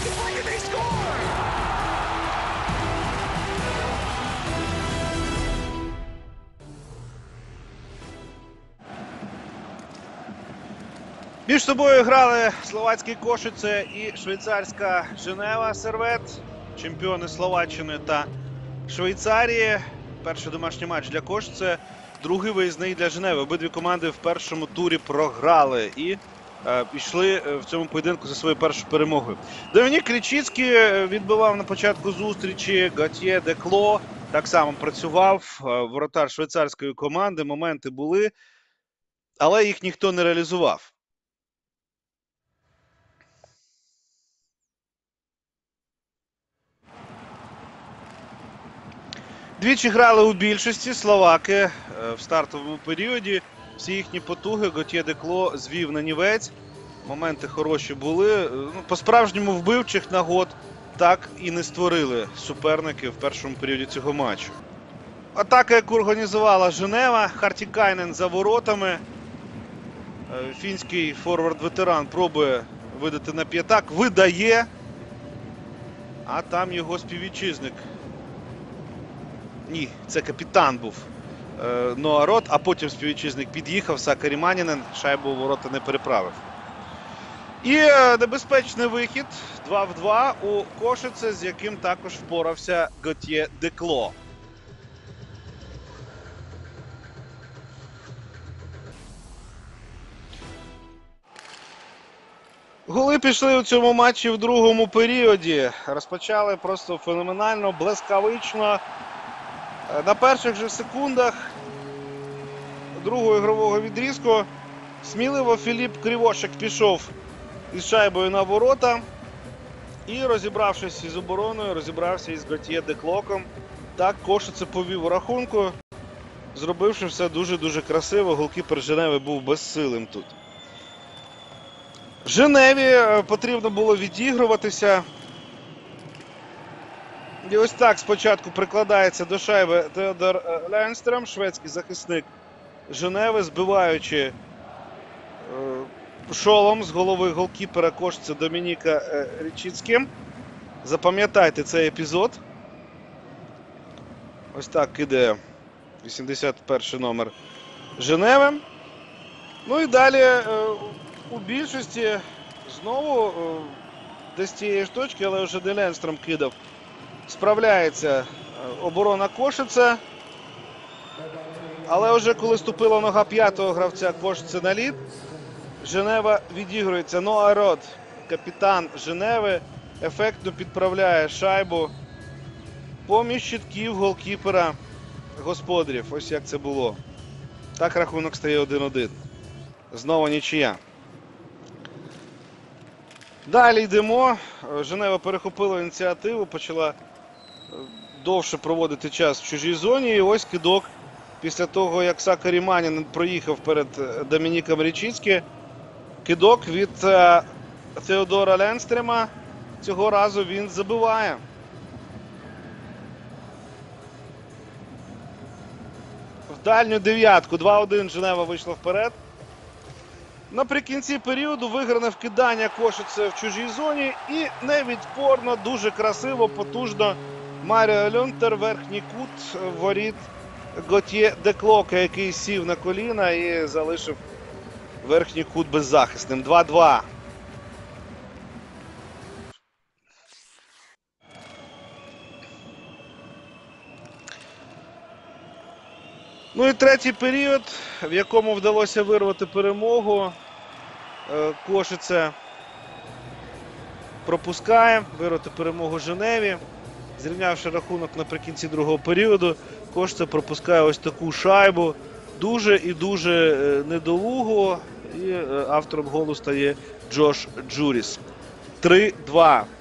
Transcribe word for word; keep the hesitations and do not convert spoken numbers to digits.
Між собою грали словацький Кошице і швейцарська Женева Сервет, чемпіони Словаччини та Швейцарії. Перший домашній матч для Кошице, другий виїзний для Женеви. Обидві команди в першому турі програли і е, пішли в цьому поєдинку за свою першу перемогу. Домінік Річицький відбивав на початку зустрічі, Готьє Декло так само працював, воротар швейцарської команди, моменти були, але їх ніхто не реалізував. Двічі грали у більшості словаки в стартовому періоді. Всі їхні потуги Готьє Декло звів на нівець. Моменти хороші були. Ну, по-справжньому вбивчих нагод так і не створили суперники в першому періоді цього матчу. Атака, яку організувала Женева. Хартікайнен за воротами. Фінський форвард-ветеран пробує видати на п'ятак. Видає. А там його співвітчизник. Ні, це капітан був е, Ноа Рот, а потім співвітчизник під'їхав, Сакарі Манінен, шайбу у ворота не переправив. І е, небезпечний вихід два в два у Кошице, з яким також впорався Готьє Декло. Голи пішли у цьому матчі в другому періоді. Розпочали просто феноменально, блискавично. На перших же секундах другого ігрового відрізку сміливо Філіп Кривошек пішов із шайбою на ворота і, розібравшись із обороною, розібрався із Готьє Деклоком. Так Кошице повів у рахунку, зробивши все дуже-дуже красиво. Голкіпер Женеви був безсилим тут. Женеві потрібно було відігруватися. І ось так спочатку прикладається до шайби Теодор Ленстрем, шведський захисник Женеви, збиваючи е, шолом з голови голкіпера Кошице Домініка е, Річицьким. Запам'ятайте цей епізод. Ось так кидає вісімдесят перший номер Женеви. Ну і далі е, у більшості знову е, десь цієї ж точки, але вже де Ленстрем кидав. Справляється оборона Кошице. Але вже коли ступила нога п'ятого гравця Кошице на лід, Женева відігрується. Ноа Рот, капітан Женеви, ефектно підправляє шайбу поміж щитків голкіпера господарів. Ось як це було. Так рахунок стає один один. Знову нічия. Далі йдемо. Женева перехопила ініціативу, почала довше проводити час в чужій зоні. І ось кидок після того, як Сакарі Манінен проїхав перед Домініком Річицьким. Кидок від Теодора Ленстрема. Цього разу він забиває. В дальню дев'ятку. два один Женева вийшла вперед. Наприкінці періоду вигране вкидання Кошице в чужій зоні. І невідпорно, дуже красиво, потужно Маріо Люнтер, верхній кут воріт Готьє Деклока, який сів на коліна і залишив верхній кут беззахисним. два два. Ну і третій період, в якому вдалося вирвати перемогу. Кошице пропускає, вирвати перемогу Женеві. Зрівнявши рахунок наприкінці другого періоду, Кошице пропускає ось таку шайбу. Дуже і дуже недолуго. І автором голу стає Джош Джуріс. три два.